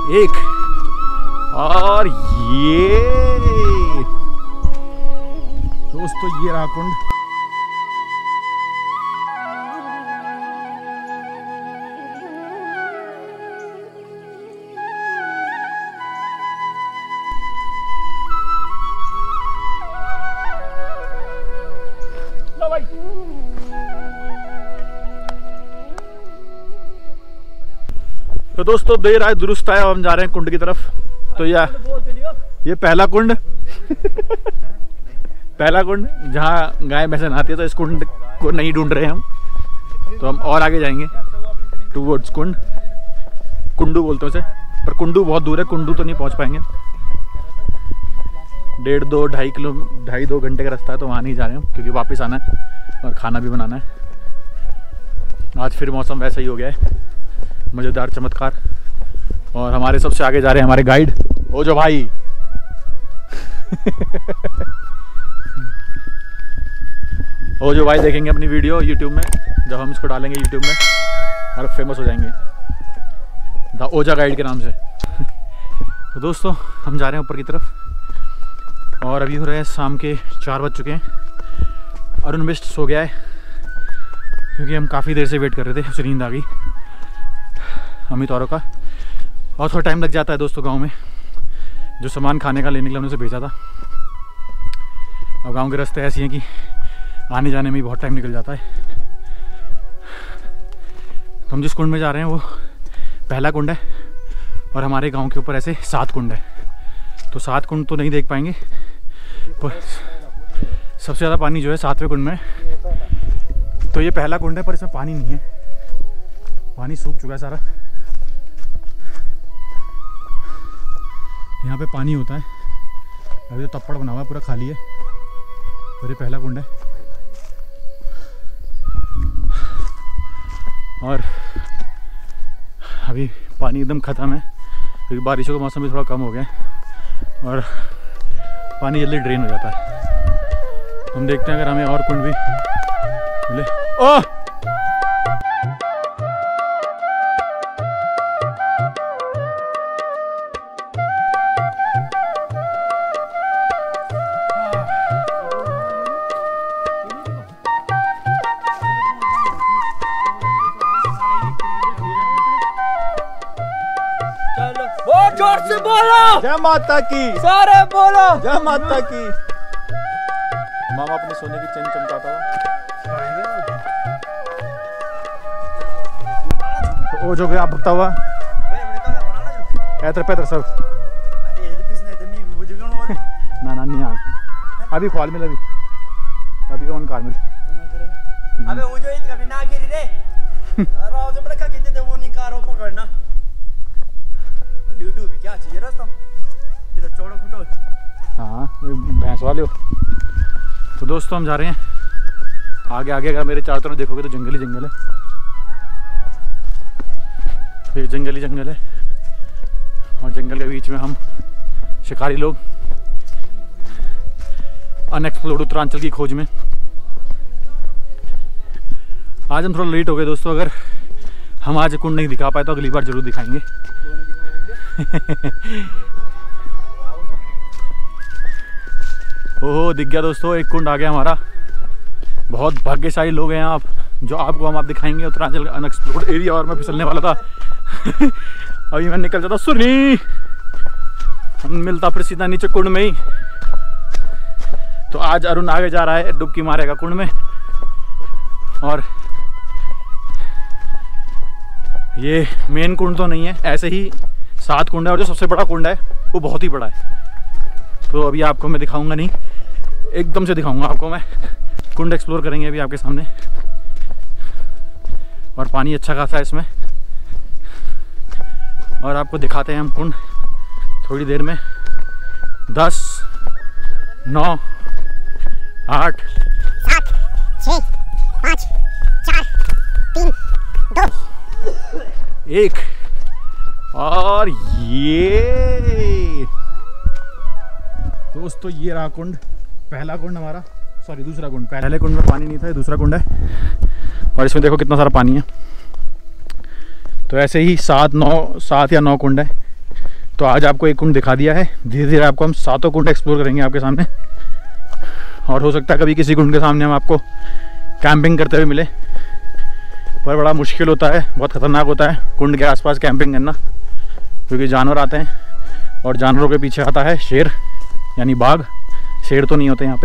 एक और ये दोस्तों ये रहा कुंड। तो दोस्तों देर आए दुरुस्त आया, हम जा रहे हैं कुंड की तरफ। तो ये पहला कुंड पहला कुंड जहाँ गाय भैंसे नहाती है। तो इस कुंड को नहीं ढूंढ रहे हम, तो हम और आगे जाएंगे टूवर्ड्स कुंड। कुंडू बोलते हैं उसे, पर कुंडू बहुत दूर है, कुंडू तो नहीं पहुँच पाएंगे। 2.5 घंटे का रास्ता है, तो वहाँ नहीं जा रहे हम क्योंकि वापस आना है और खाना भी बनाना है। आज फिर मौसम वैसा ही हो गया है, मज़ेदार चमत्कार। और हमारे सबसे आगे जा रहे हैं हमारे गाइड ओ जो भाई ओ जो भाई देखेंगे अपनी वीडियो यूट्यूब में, जब हम इसको डालेंगे यूट्यूब में और फेमस हो जाएंगे द ओजा गाइड के नाम से। तो दोस्तों हम जा रहे हैं ऊपर की तरफ और अभी हो रहे हैं शाम के 4 बज चुके हैं। अरुण मिस्ट सो गया है क्योंकि हम काफ़ी देर से वेट कर रहे थे, उसे नींद आ गई अमित औरों का। और थोड़ा टाइम लग जाता है दोस्तों गांव में, जो सामान खाने का लेने के लिए उन्होंने भेजा था। और गांव के रास्ते ऐसी हैं कि आने जाने में ही बहुत टाइम निकल जाता है। तो हम जिस कुंड में जा रहे हैं वो पहला कुंड है और हमारे गांव के ऊपर ऐसे 7 कुंड है। तो 7 कुंड तो नहीं देख पाएंगे, पर सबसे ज़्यादा पानी जो है 7वें कुंड में। तो ये पहला कुंड है पर इसमें पानी नहीं है, पानी सूख चुका है सारा। यहाँ पे पानी होता है, अभी तो तप्पड़ बना हुआ है, पूरा खाली है। और ये पहला कुंड है और अभी पानी एकदम ख़त्म है क्योंकि बारिशों का मौसम भी थोड़ा कम हो गया है और पानी जल्दी ड्रेन हो जाता है। हम देखते हैं अगर हमें और कुंड भी मिले। ओह जोर से बोलो जय माता की, सारे बोलो जय माता की। मामा अपने सोने की चेन चमकाता हुआ। तो ओ जो गया भगता हुआ ऐतर पैतर सब ना ना नहीं आ अभी ख्वाल मिल अभी कौन कार मिल अबे वो जो इतना भी ना गिरी रे राव से बड़ा क्या कहते थे वो नहीं कारों पकड़ना यूट्यूब क्या चाहिए रास्ता ये तो चौड़ा फुटो। हाँ भैंस वाले हो। तो दोस्तों हम जा रहे हैं आगे आगे। अगर मेरे चारों तरफ देखोगे तो जंगल ही जंगल है, तो ये जंगल ही जंगल है और जंगल के बीच में हम शिकारी लोग अनएक्सप्लोर्ड उत्तरांचल की खोज में। आज हम थोड़ा लेट हो गए दोस्तों, अगर हम आज कुंड नहीं दिखा पाए तो अगली बार जरूर दिखाएंगे। ओहो दिख गया दोस्तों, एक कुंड आ गया हमारा। बहुत भाग्यशाली लोग हैं आप, जो आपको हम दिखाएंगे उत्तरांचल का अनएक्सप्लोर्ड एरिया। और मैं फिसलने वाला था अभी मैं निकल जाता सुनी, मिलता फिर सीधा नीचे कुंड में ही। तो आज अरुण आगे जा रहा है, डुबकी मारेगा कुंड में। और ये मेन कुंड तो नहीं है, ऐसे ही 7 कुंड है और जो सबसे बड़ा कुंड है वो बहुत ही बड़ा है। तो अभी आपको मैं दिखाऊंगा नहीं, एकदम से दिखाऊंगा आपको मैं। कुंड एक्सप्लोर करेंगे अभी आपके सामने और पानी अच्छा खासा है इसमें और आपको दिखाते हैं हम कुंड थोड़ी देर में। 10 9 8 7 6 5 4 3 2 1 और ये दोस्तों ये रहा कुंड, पहला कुंड हमारा, सॉरी दूसरा कुंड। पहले कुंड में पानी नहीं था, ये दूसरा कुंड है और इसमें देखो कितना सारा पानी है। तो ऐसे ही 7 या 9 कुंड है तो आज आपको एक कुंड दिखा दिया है, धीरे धीरे आपको हम 7 कुंड एक्सप्लोर करेंगे आपके सामने। और हो सकता है कभी किसी कुंड के सामने हम आपको कैंपिंग करते हुए मिले, पर बड़ा मुश्किल होता है, बहुत ख़तरनाक होता है कुंड के आसपास कैंपिंग करना, क्योंकि जानवर आते हैं और जानवरों के पीछे आता है शेर यानी बाघ। शेर तो नहीं होते यहाँ पे।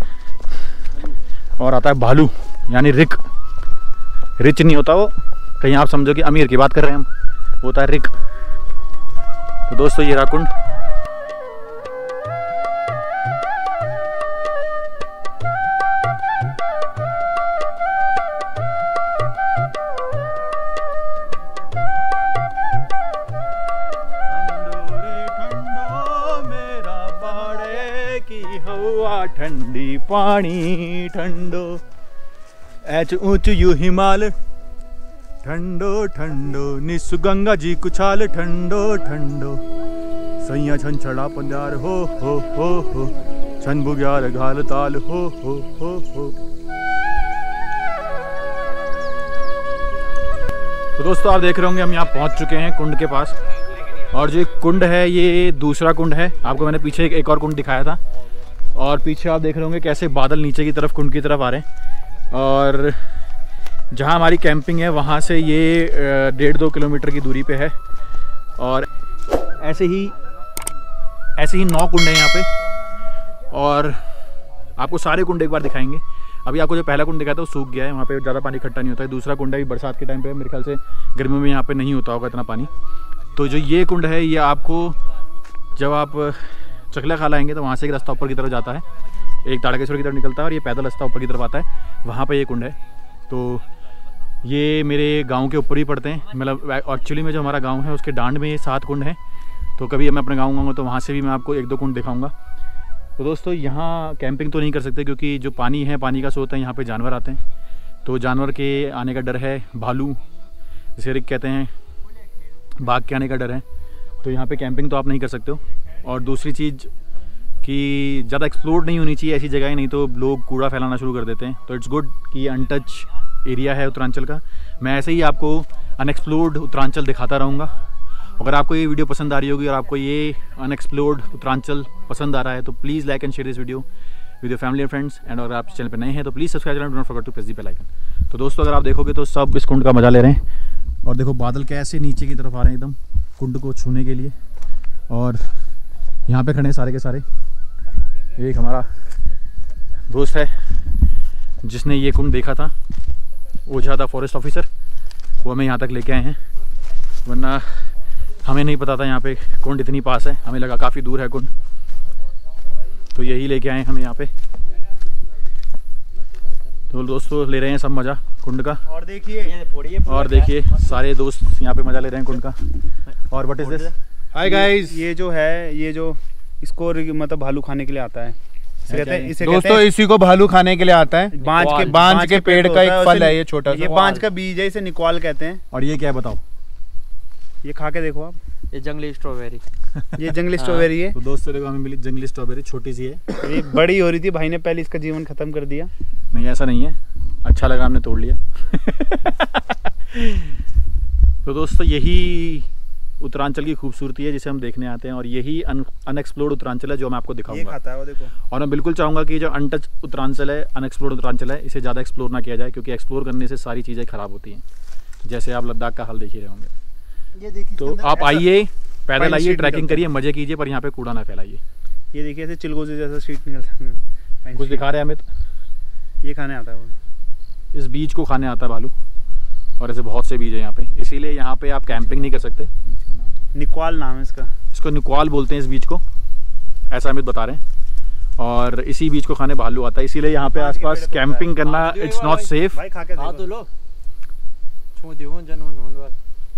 और आता है भालू यानी रिक। रिच नहीं होता वो, कहीं आप समझो कि अमीर की बात कर रहे हैं हम, वो होता है रिक। तो दोस्तों ये रहा कुंड। ठंडी पानी ठंडो ऐच ऊंच यू हिमाल ठंडो ठंडो निसु गंगा जी कुछाल ठंडो ठंडो सैया छन छड़ा पंजार हो छन बुग्यार घाल ताल हो। तो दोस्तों आप देख रहे होंगे हम यहाँ पहुँच चुके हैं कुंड के पास। और जो कुंड है ये दूसरा कुंड है। आपको मैंने पीछे एक और कुंड दिखाया था, और पीछे आप देख रहे होंगे कैसे बादल नीचे की तरफ कुंड की तरफ आ रहे हैं। और जहाँ हमारी कैंपिंग है वहाँ से ये 1.5-2 किलोमीटर की दूरी पे है। और ऐसे ही 9 कुंड हैं यहाँ पे, और आपको सारे कुंड एक बार दिखाएंगे। अभी आपको जो पहला कुंड दिखाया था वो सूख गया है, वहाँ पे ज़्यादा पानी इकट्ठा नहीं होता है। दूसरा कुंड है बरसात के टाइम पे, मेरे ख्याल से गर्मियों में यहाँ पे नहीं होता होगा इतना पानी। तो जो ये कुंड है ये आपको जब आप चकला खाला आएंगे तो वहाँ से एक रास्ता ऊपर की तरफ जाता है, एक ताड़केश्वर की तरफ निकलता है, और ये पैदल रास्ता ऊपर की तरफ आता है, वहाँ पे ये कुंड है। तो ये मेरे गांव के ऊपर ही पड़ते हैं, मतलब एक्चुअली में जो हमारा गांव है उसके डांड में ये 7 कुंड हैं। तो कभी मैं अपने गाँव आऊँगा तो वहाँ से भी मैं आपको 1-2 कुंड दिखाऊँगा। तो दोस्तों यहाँ कैंपिंग तो नहीं कर सकते, क्योंकि जो पानी है, पानी का स्रोत है, यहाँ पर जानवर आते हैं। तो जानवर के आने का डर है, भालू जिसे रिक कहते हैं, बाघ के आने का डर है। तो यहाँ पे कैंपिंग तो आप नहीं कर सकते हो। और दूसरी चीज़ कि ज़्यादा एक्सप्लोर नहीं होनी चाहिए ऐसी जगह, नहीं तो लोग कूड़ा फैलाना शुरू कर देते हैं। तो इट्स गुड कि अनटच एरिया है उत्तरांचल का। मैं ऐसे ही आपको अनएक्सप्लोर्ड उत्तरांचल दिखाता रहूँगा। अगर आपको ये वीडियो पसंद आ रही होगी और आपको ये अनएक्सप्लोर्ड उत्तरांचल पसंद आ रहा है तो please like and share this video with your family and friends. And अगर आप चैनल पर नए हैं तो please subscribe and don't forget to press the bell icon. तो दोस्तों अगर आप देखोगे तो सब इस कुंड का मज़ा ले रहे हैं। और देखो बादल कैसे नीचे की तरफ आ रहे हैं एकदम कुंड को छूने के लिए। और यहाँ पे खड़े हैं सारे के सारे। एक हमारा दोस्त है जिसने ये कुंड देखा था, ओझा द फॉरेस्ट ऑफिसर, वो हमें यहाँ तक लेके आए हैं, वरना हमें नहीं पता था यहाँ पे कुंड इतनी पास है, हमें लगा काफ़ी दूर है कुंड। तो यही लेके आए हमें यहाँ पे। तो दोस्तों ले रहे हैं सब मज़ा कुंड का। और देखिए सारे दोस्त यहाँ पे मज़ा ले रहे हैं कुंड का। और what is this? Hi guys, ये जो है, ये जो इसको मतलब भालू खाने के लिए आता है, इसे कहते हैं, इसे दोस्तों कहते हैं, इसी को भालू खाने के लिए आता है। बांज के पेड़ का एक फल है ये, छोटा सा। ये बांज का बीज है, इसे निक्वाल कहते हैं। और ये क्या है बताओ? ये खा के देखो आप, ये जंगली स्ट्रॉबेरी। ये जंगली स्ट्रॉबेरी है। तो दोस्तों देखो हमें मिली जंगली स्ट्रॉबेरी, छोटी सी है, ये बड़ी हो रही थी, भाई ने पहले इसका जीवन खत्म कर दिया। नहीं ऐसा नहीं है, अच्छा लगा हमने तोड़ लिया। तो दोस्तों यही उत्तरांचल की खूबसूरती है जिसे हम देखने आते हैं, और यही अनएक्सप्लोर्ड उत्तरांचल है जो मैं आपको ये दिखाऊंगा। खाता है वो, देखो। और मैं बिल्कुल चाहूँगा कि जो अनटच उत्तरांचल है, अनएक्सप्लोर्ड उत्तरांचल है, इसे ज़्यादा एक्सप्लोर ना किया जाए, क्योंकि एक्सप्लोर करने से सारी चीज़ें ख़राब होती हैं। जैसे आप लद्दाख का हाल देख ही रहे होंगे। ये देखिए, तो आप आइए, पैदल आइए, स्ट्रीट ट्रैकिंग निकलता करिए, मज़े कीजिए, पर यहाँ पे कूड़ा ना फैलाइए। ये देखिए ऐसे चिलगोजे जैसा स्ट्रीट निकलता है। कुछ दिखा रहे हैं अमित? ये खाने आता है वो। इस बीज को खाने आता है भालू, और ऐसे बहुत से बीज है यहाँ पे, इसीलिए यहाँ पे आप कैंपिंग नहीं कर सकते। निक्वाल नाम है इसका। इसको निक्वाल बोलते हैं इस बीज को, ऐसा अमित बता रहे हैं। और इसी बीज को खाने भालू आता है, इसीलिए यहाँ पे आसपास कैंपिंग करना इट्स नॉट सेफ। भाई खा के हाँ देखो। तो लो छोड़ दियो जनवन बार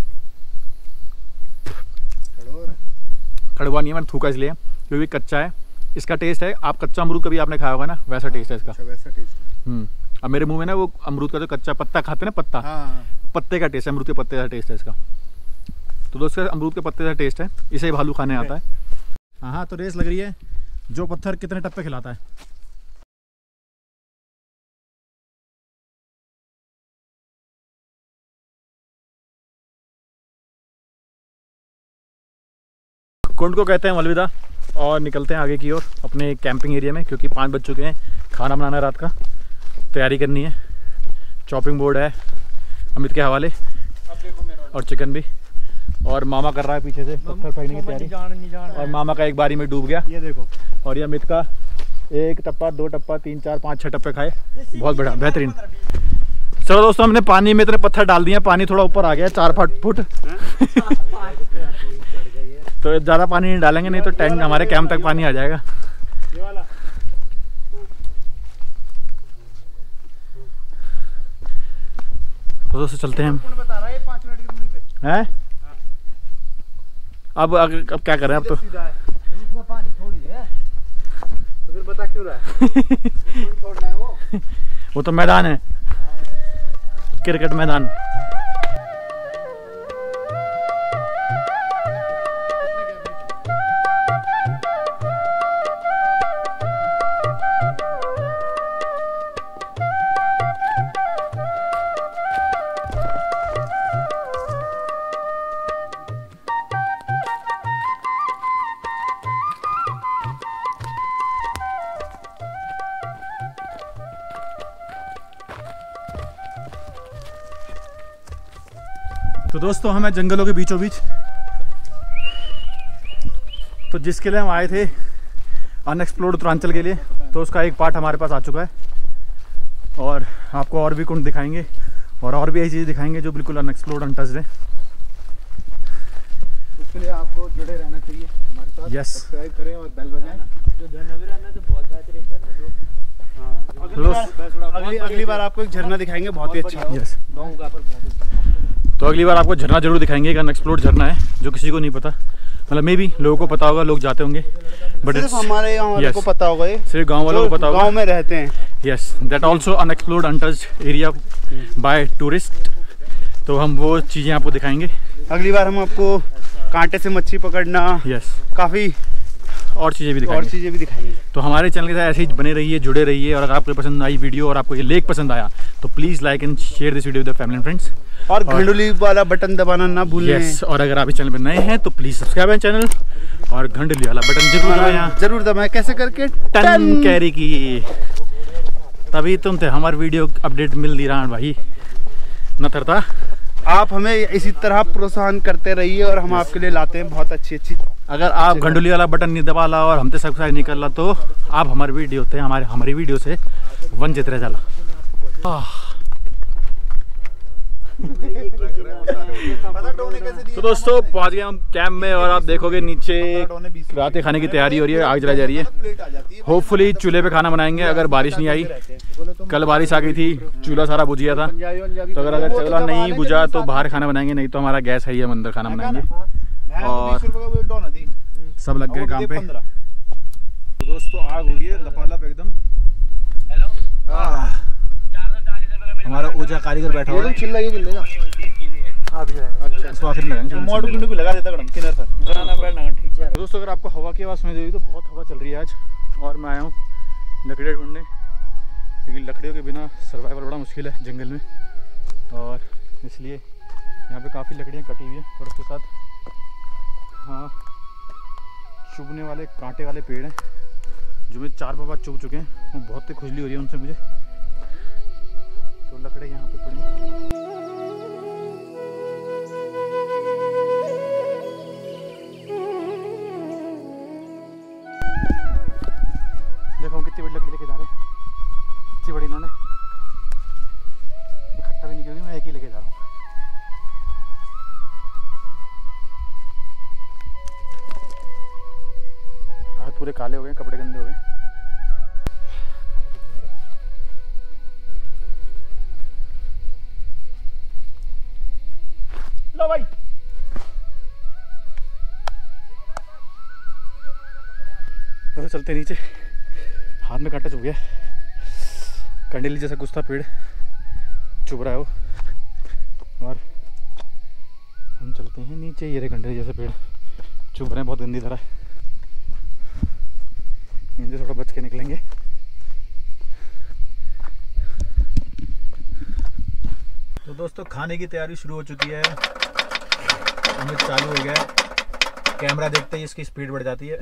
कड़वा नहीं है, मैंने थूका इसलिए क्योंकि कच्चा है। इसका टेस्ट है, आप कच्चा अमरूद कभी आपने खाया होगा ना, वैसा टेस्ट है इसका। अच्छा, वैसा टेस्ट है। अब मेरे मुंह में ना वो अमरूद का जो कच्चा पत्ता खाते हैं ना, पत्ता, हाँ। पत्ते का टेस्ट है, अमरूद के पत्ते का टेस्ट है इसका। तो दोस्तों अमरूद के पत्ते का टेस्ट है, इसे भालू खाने आता है। हाँ तो रेस लग रही है, जो पत्थर कितने टप्पे खिलाता है। कुंड को कहते हैं अलविदा और निकलते हैं आगे की ओर अपने कैंपिंग एरिया में, क्योंकि 5 बज चुके हैं। खाना बनाना है, रात का तैयारी करनी है। चॉपिंग बोर्ड है अमित के हवाले और चिकन भी, और मामा कर रहा है पीछे से पत्थर फेंकने की तैयारी। और मामा का एक बारी में डूब गया, ये देखो। और ये अमित का 1 टप्पा 2 टप्पा 3 4 5 6 टप्पे खाए, बहुत बढ़िया बेहतरीन। चलो दोस्तों, हमने पानी में इतने पत्थर डाल दिए, पानी थोड़ा ऊपर आ गया 4 फुट तो ज़्यादा पानी नहीं डालेंगे, नहीं तो टेंट हमारे कैंप तक पानी आ जाएगा। तो दोस्तों चलते हैं हम। हैं? अब क्या कर रहे हैं अब तो? फिर बता क्यों रहा है? वो तो मैदान है, क्रिकेट मैदान। तो दोस्तों हम हैं जंगलों के बीचों बीच। तो जिसके लिए हम आए थे अनएक्सप्लोर्ड उत्तरांचल के लिए, तो उसका एक पार्ट हमारे पास आ चुका है। और आपको और भी कुंड दिखाएंगे और भी ऐसी चीज़ें दिखाएंगे जो बिल्कुल अनएक्सप्लोर्ड अनटच्ड है। उसके लिए आपको जुड़े रहना चाहिए हमारे साथ। यस, सब्सक्राइब करें और बेल बजाएं। जो झरना भी रहना तो बहुत बेहतरीन झरना जो। अगली बार आपको एक झरना दिखाएंगे, बहुत ही अच्छा। यस, गाँव का पर बहुत। तो अगली बार आपको झरना जरूर दिखाएंगे। एक अनएक्सप्लोर्ड झरना है जो किसी को नहीं पता, मतलब मे भी लोगों को पता होगा, लोग जाते होंगे, बट सिर्फ हमारे गाँव वालों को पता होगा, ये सिर्फ गाँव वालों को पता होगा, गाँव में रहते हैं। Yes, that also unexplored untouched area by tourist. तो हम वो चीज़ें आपको दिखाएंगे। अगली बार हम आपको कांटे से मच्छी पकड़ना, यस, काफ़ी और चीज़ें भी दिखाएंगे। तो हमारे चैनल के साथ ऐसे ही बने रहिए, जुड़े रहिए। और अगर आपको पसंद आई वीडियो और आपको ये लेक पसंद आया तो please like and share this video with family and friends. और घंटुली वाला बटन दबाना ना भूलें। यस, और अगर आप इस चैनल पर नए हैं तो प्लीज़ सब्सक्राइब माय चैनल और घंटुली वाला बटन जरूर दबाएं। जरूर दबाएं। कैसे करके? टन कैरी की, तभी तुम थे हमारे वीडियो अपडेट मिल दी रहा भाई न थरता। आप हमें इसी तरह प्रोत्साहन करते रहिए और हम आपके लिए लाते हैं बहुत अच्छी। अगर आप घंटुली वाला बटन नहीं दबाला और हमसे सब्सक्राइब नहीं करला तो आप हमारे वीडियो थे हमारी वीडियो से वंचित रह जाला। तो दोस्तों पहुंच गए हम कैंप में और आप देखोगे नीचे रात के खाने की तैयारी हो रही है, आग जलाई जा रही है। होपफुली चूल्हे पे खाना बनाएंगे अगर बारिश नहीं आई। कल बारिश आ गई थी, चूल्हा सारा बुझ गया था, तो अगर चूल्हा नहीं बुझा तो बाहर खाना बनाएंगे, नहीं तो हमारा गैस है ही, हम अंदर खाना बनाएंगे। और सब लग गए काम पे। तो दोस्तों आग हो गई है लपालप एकदम। हमारा ऊंचा कारीगर बैठा हुआ है। चिल्लेगा अच्छा, इसको आखिर में लगाएंगे। मोड़ गुंडे को लगा देता कड़म किनारे सर। तो दोस्तों अगर आपको हवा की आवाज़ सुनाई देगी तो बहुत हवा चल रही है आज। और मैं आया हूँ लकड़ियाँ ढूंढने, क्योंकि लकड़ियों के बिना सर्वाइवल बड़ा मुश्किल है जंगल में, और इसलिए यहाँ पे काफ़ी लकड़ियाँ कटी हुई हैं। और उसके साथ हाँ चुभने वाले कांटे वाले पेड़ हैं जो मुझे 4 बार चुभ चुके हैं, और बहुत ही खुजली हो रही है उनसे मुझे। तो लकड़े यहाँ पे पड़ी। देखो कितनी बड़ी लकड़ी लेके जा रहे हैं, इतनी बड़ी इन्होंने इकट्ठा भी नहीं की, मैं एक ही लेके जा रहा हूँ। हाथ पूरे काले हो गए, कपड़े गंदे हो गए। लो भाई, तो चलते नीचे। हाथ में कांटा चुभ गया, कंडीली जैसा कुछ था, पेड़ चुभ रहा है वो। और हम चलते हैं नीचे। ये कंडीली जैसे पेड़ चुभ रहे हैं बहुत गंदी तरह, इनसे थोड़ा बच के निकलेंगे। तो दोस्तों खाने की तैयारी शुरू हो चुकी है, हमें चालू हो गया है। कैमरा देखते ही इसकी स्पीड बढ़ जाती है।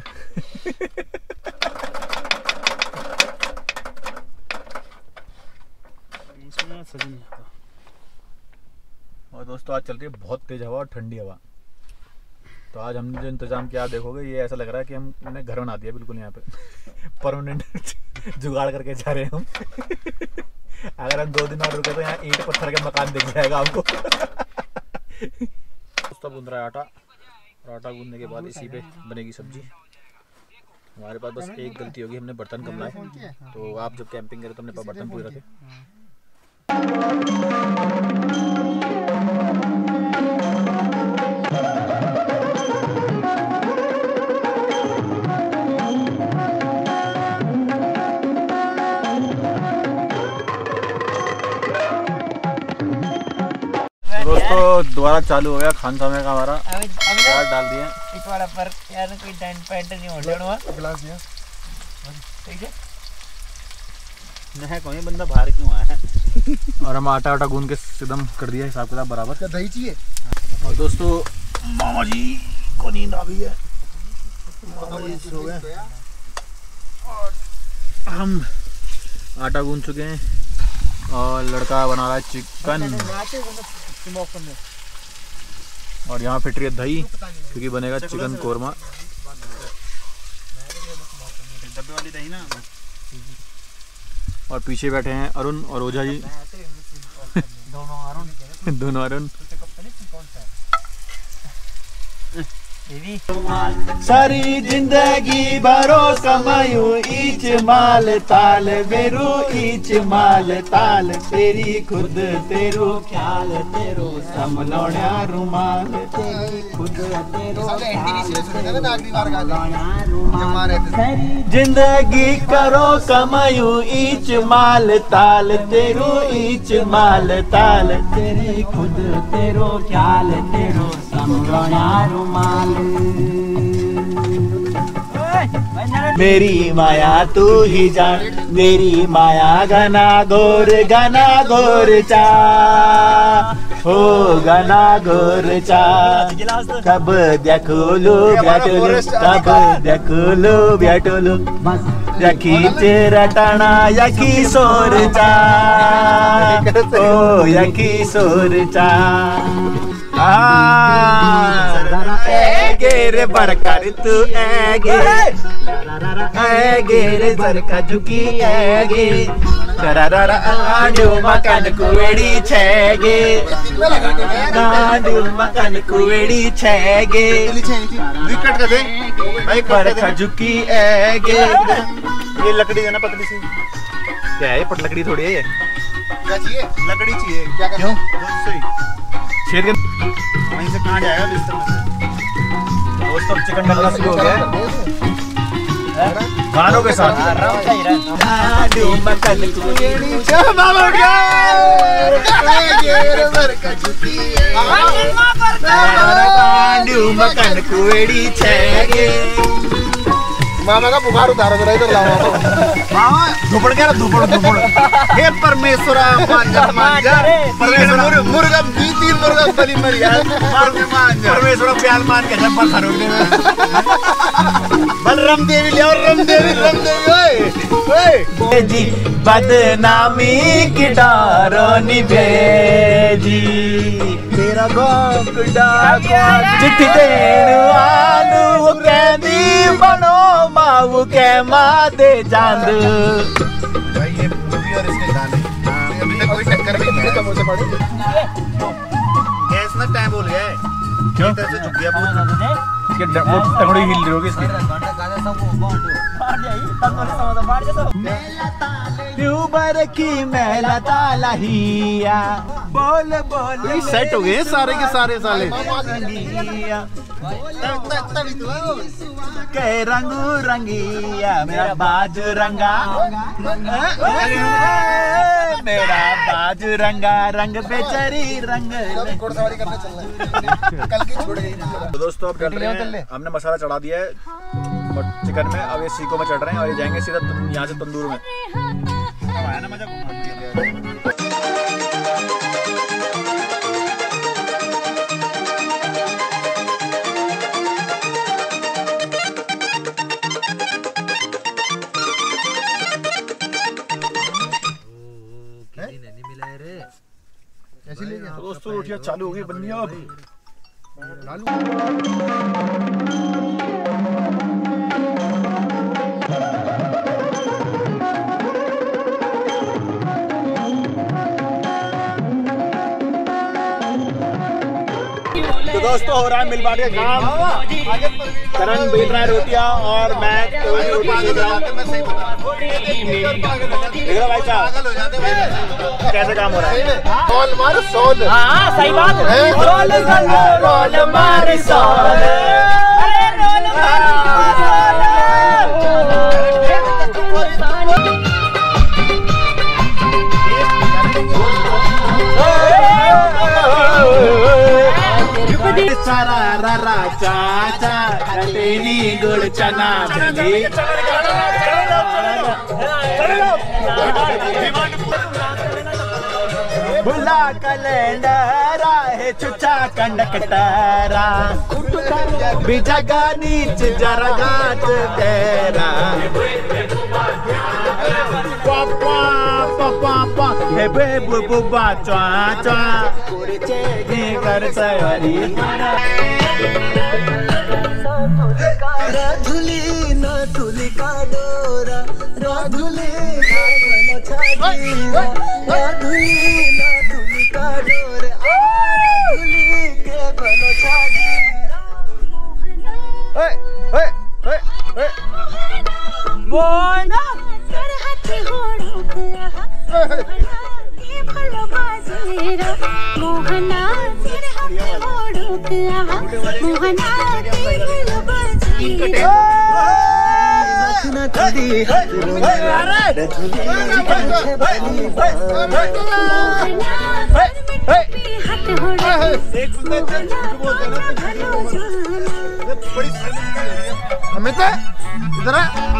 और दोस्तों आज चल रही है बहुत तेज हवा और ठंडी हवा। तो आज हमने जो इंतजाम किया देखोगे, ये ऐसा लग रहा है कि हमने घर बना दिया बिल्कुल यहाँ पे। परमानेंट जुगाड़ करके जा रहे हैं हम। अगर हम 2 दिन और रुके तो यहाँ ईंट पत्थर का मकान दिख जाएगा हमको। दोस्तों गूंद रहा है आटा, और आटा गूंदने के बाद इसी पे बनेगी सब्जी। हमारे पास बस एक गलती होगी, हमने बर्तन कम लाए। तो आप जब कैंपिंग करें तो हमने बर्तन पूरे रखे। दोस्तों दोबारा चालू हो गया खान समय का हमारा। प्याज डाल दिए इस वाला पर यार कोई डेंट पेंट नहीं हो रहा है। गिलास दिया ठीक है नहीं, कोई बंदा बाहर क्यों आया है। और हम आटा आटा गूंद के सिदम कर दिया हिसाब किताब बराबर। क्या दही चाहिए? और दोस्तों मामा जी को नींद आ गई है, सो गए। और हम आटा गूंद चुके हैं और लड़का बना रहा है चिकन। और यहाँ फिट रही है दही क्योंकि बनेगा चिकन कोरमा। डब्बे वाली दही ना। और पीछे बैठे हैं अरुण और ओझा जी। दोनों अरुण। सारी जिंदगी भरो कमायू ईच माल ताल बेरू ईच माल ताल तेरी खुद तेरू ख्याल तेरो समलोण्या रुमाल तेरी खुद तेरो जिंदगी करो कमायू ईच माल ताल तेरू ईच माल ताल तेरी खुद तेरो ख्याल तेरो समलोण्या रुमाल। मेरी माया तू ही जान, मेरी माया घना घोर चा हो घना घोर चा। कब देखूलू बैठूलू कब देखूलू बैठूलू यकी तेरा टाणा यकी सोर चा ओ यकी सोर चा। गेरे बड़कर तू ऐगे रे सरका झुकी ऐगे डरारा आंडू मकान कुएड़ी छेगे आंडू मकान कुएड़ी छेगे विकेट का दे भाई बड़का झुकी ऐगे। ये लकड़ी है ना पतली सी। क्या है पट लकड़ी थोड़ी है ये। क्या चाहिए? लकड़ी चाहिए। क्या क्यों? शेर के वहीं से कहाँ जाएगा बिस्तर में से? दोस्तों चिकन डलना शुरू हो गया गानों के साथ। मामा का बुखार उतारो जरा इधर लाओ। मामा धुपड़ क्या धुपड़ धुपड़ हे परमेश्वरा मांजा मांजा परमेश्वर मुर्गा 3 मुर्गा बलि मरी है परमेश्वरा प्याल मान के जब खरोग दे बलराम देवी ले और राम देवी ओए जी बदनामी की डारो निभेजी तेरा गोकड़ा चिट्ठी देण वालू कहनी बनो माऊ के मादे चांद। भाई ये मूवी और इसके गाने अभी तक कोई टक्कर भी नहीं है। गैस ना टाइम बोल गया है क्यों तरह से झुक गया बहुत इसके टंगड़ी हिल रही होगी इसकी। ट्यूबर की मेला ताला हिया बोल बोल सेट हो गए सारे के सारे साले के रंगू रंगिया मेरा बाजू रंगा मेरा बाजू रंगा रंग बेचरी रंग। तो दोस्तों अब डल रहे हैं, हमने मसाला चढ़ा दिया है और चिकन में अब ये सीखों में चढ़ रहे हैं और ये जाएंगे सीधा यहाँ से तंदूर में। आया ना मजा घुमा दिया। दोस्तों रोटियां चालू हो गई बननी अब। तो दोस्तों हो रहा है मिल बांट के काम। करण बेल रहा है रोटियां और मैं रोटी सेक रहा हूं। देख रहा भाई साहब कैसे काम हो रहा है। सोल मार सोल। हाँ सही बात है। रोल मार सोल। अरे रोल मार सारा रा चाचा तेरी गुड़ चना भली भुला कैलेंडरा है चुचा कंडक्टरा बिजगा नीच जरगाच तेरा पापा पापा पा हे बेबू बुबा चा चा कर सवारी राधुली ना तुली का डोरा राधुली राधुली ना तुली का डोरा राधुली के बनो छाजी बोना मोहना तेरे हाथे ओढ़ मोहना नखना तुदी अमित इधर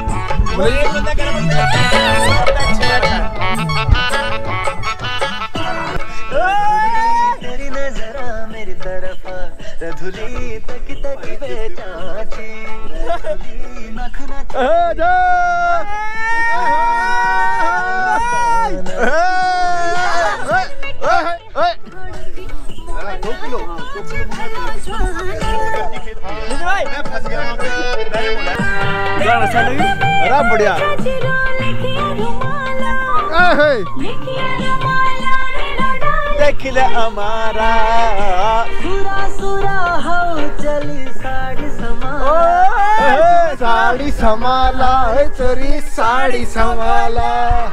तेरी नजरा मेरी तरफ रधुली तक तक बेचाची रधुली नखना बढ़िया देख ले हमारा सुरा सुरा हो चली साड़ी समाला साड़ी संभाला चोरी साड़ी संभाला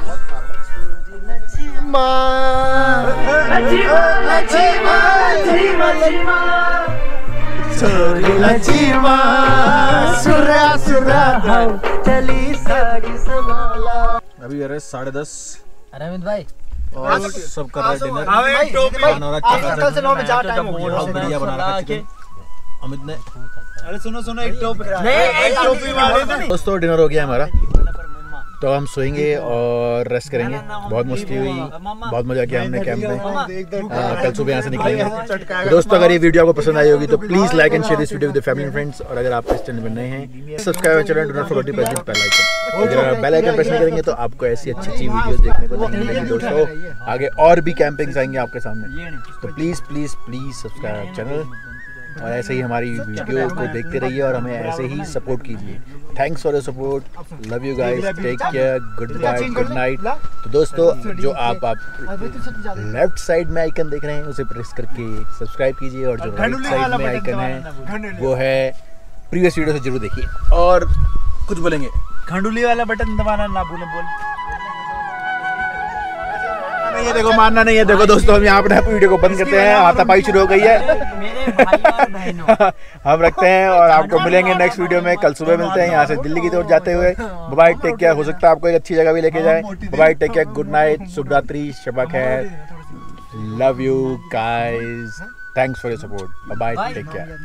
चोरी लचीमा सुरा सुरा चली साड़ी संभाला। अभी अरे 10:30 अरविंद भाई और सब कर रहे हैं डिनर। कल से 9 बजे जा टाइम हो गया। बहुत बढ़िया बना रखा चिकन अमित ने। अरे सुनो सुनो एक टोपी दोस्तों डिनर हो गया हमारा, तो हम सोएंगे और रेस्ट करेंगे। बहुत मस्ती हुई, बहुत मजा किया हमने कैंप में। कल सुबह यहाँ से निकलेंगे। तो दोस्तों अगर ये वीडियो आपको पसंद आई होगी तो please like and share this video with family and friends. और अगर आप इस चैनल पर नए हैं subscribe channel, do not forget to press the bell icon. अगर बेल आइकन प्रेस करेंगे तो आपको ऐसी अच्छी अच्छी वीडियोस देखने को मिलेंगी। दोस्तों आगे और भी कैंपिंग्स आएंगे आपके सामने, तो please please please subscribe channel और ऐसे ही हमारी वीडियो को देखते रहिए और हमें ऐसे ही सपोर्ट कीजिए। Thanks for your support, love you guys, take care, good bye, good night. तो दोस्तों जो आप लेफ्ट साइड में आइकन देख रहे हैं उसे प्रेस करके सब्सक्राइब कीजिए, और जो राइट साइड में आइकन है वो है प्रीवियस वीडियो से जरूर देखिए। और कुछ बोलेंगे, खंडुली वाला बटन दबाना ना भूलें। बोल ये देखो मानना नहीं है। देखो दोस्तों हम यहाँ अपने वीडियो को बंद करते हैं, हाथापाई शुरू हो गई है। हम रखते हैं और आपको मिलेंगे नेक्स्ट वीडियो में। कल सुबह मिलते हैं यहाँ से दिल्ली की तरफ जाते हुए। Bye, take care. हो सकता है आपको एक अच्छी जगह भी लेके जाए। Bye, take care, good night, शुभ रात्रि, शब खैर, love you guys, thanks for your support, bye, take care.